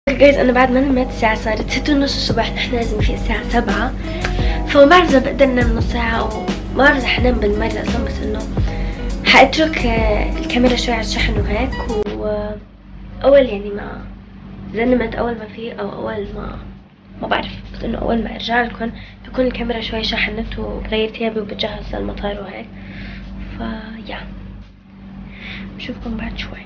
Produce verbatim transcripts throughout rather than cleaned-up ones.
جايز انا بعد ما نمت الساعة صارت ستة ونص الصبح، نحن لازم في الساعة سبعة، فما بعرف اذا بقدر انام نص ساعة او ما بعرف رح انام بالمرة اصلا، بس انه حاترك الكاميرا شوي على الشحن وهيك، واول يعني ما اذا نمت اول ما في او اول ما ما بعرف، بس انه اول ما ارجع لكم بكون الكاميرا شوي شحنت وغيرت ثيابي وبتجهز للمطار وهيك، فيا بشوفكم بعد شوي.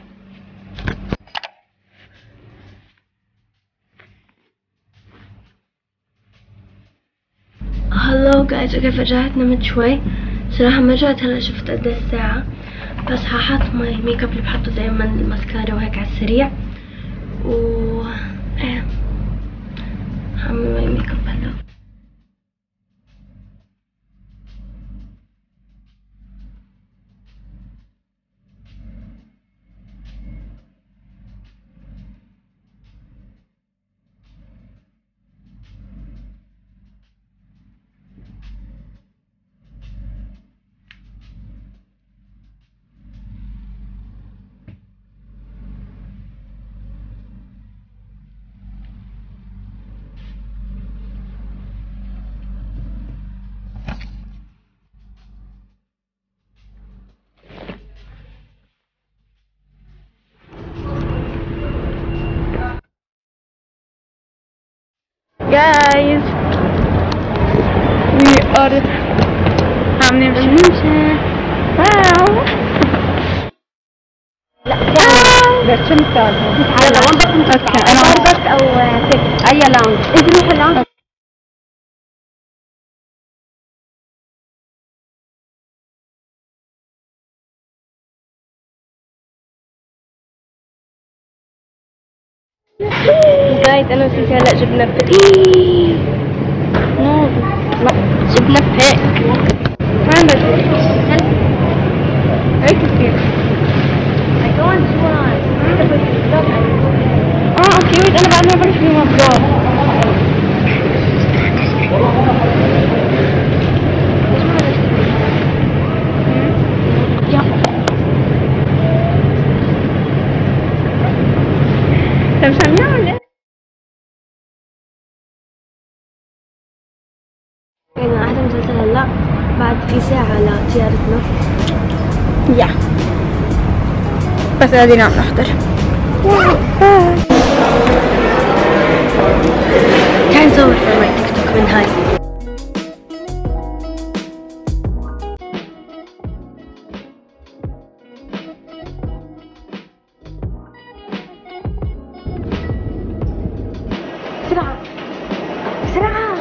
هلو جايز، كيف رجعت نمت شوي صراحة، ما رجعت هلا شفت قد ايه الساعة، بس هحط ماي ميك اب اللي بحطه دايما الماسكارا وهيك على السريع، و ايه هعمل ماي ميك اب هلا. Guys, we are عم نمشي نمشي واو. لا بس شو مثال يلا وين بدك نروح؟ اوكي انا ستاربكس او سيك؟ اي لاونج انت روح اللونج. جايز انا وسيسي هلا جبنا فري نو جبنا هيك وين بدك هيك كثير. I don't want. اه اوكي ويت انا بعد ما بعرف شو مبروك. طب شو نعمل؟ يعني أحلى مسلسل هلا بعد في ساعة لطيارتنا. يا بس قاعدين عم نحضر. تعال نصور في ماي تيك توك من هاي. بسرعة بسرعة.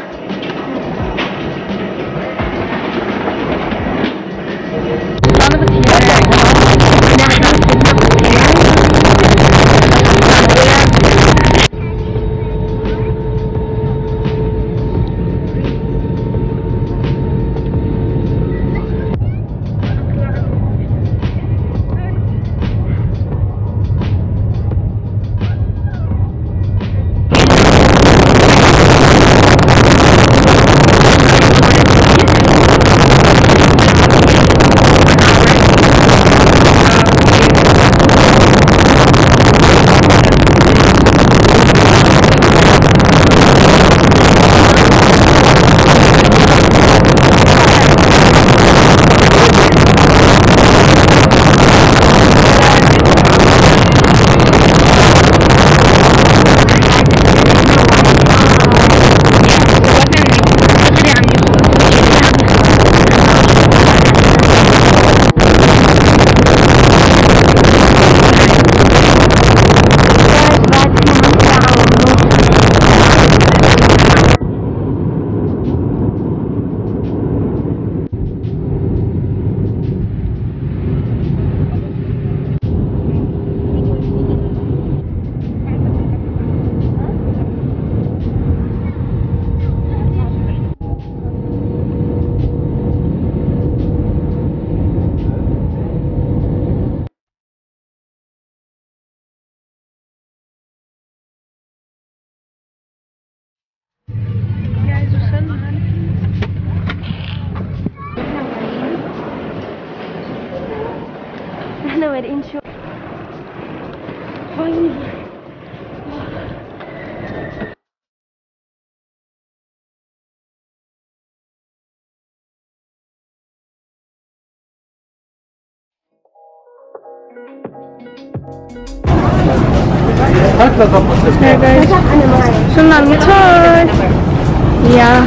وصلنا على المطار. يا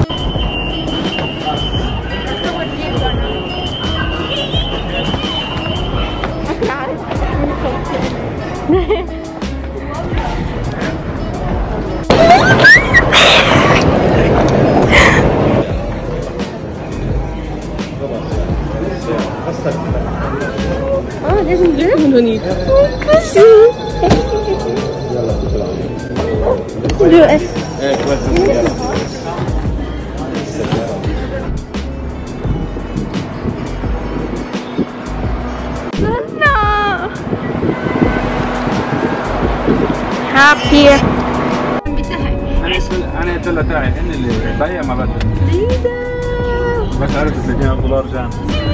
اه لازم نجيب من هونيك. يلا وصلنا. هابي. انا اسم انا الدولة تاعي هن اللي بايع ما بدل بس عرفت تلاقيها دولار جان.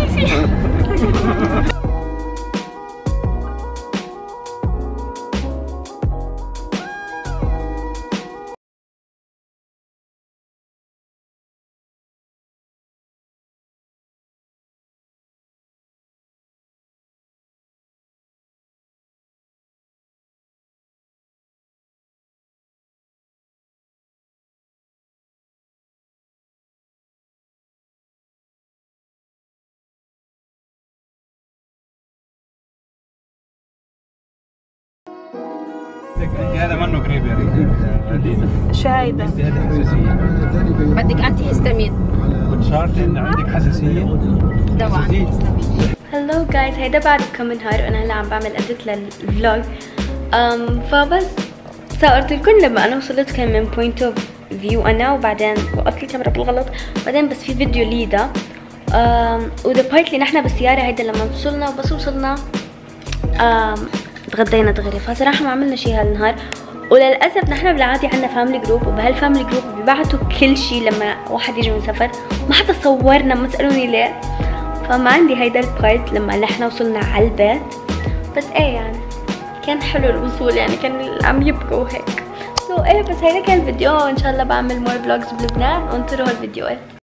هذا منه قريب يا ريت. شو هيدا؟ هذا حساسية. بدك انتي هيستامين. كنت شرط ان عندك حساسية. دواء. هلو جايز، هيدا بعد كم نهار وانا هلا عم بعمل اديت للفلوج. أم فبس صورت لكم لما انا وصلت كان من بوينت اوف فيو انا، وبعدين وقفت الكاميرا بالغلط، بعدين بس في فيديو ليدا. أم وذا بارت اللي نحن بالسيارة هيدا لما وصلنا، وبس وصلنا أم تغدينا دغري. فصراحة ما عملنا شي هالنهار، وللأسف نحن بالعادي عنا فاميلي جروب، وبهالفاميلي جروب بيبعتوا كل شي لما واحد يجي من سفر. ما حتى صورنا، ما تسألوني ليه. فما عندي هيدا البارت لما نحن وصلنا على البيت. بس ايه يعني كان حلو الوصول، يعني كان عم يبكوا هيك. سو so ايه بس هيدا كان الفيديو. ان شاء الله بعمل مور فلوجز بلبنان، وانطروا هالفيديوهات.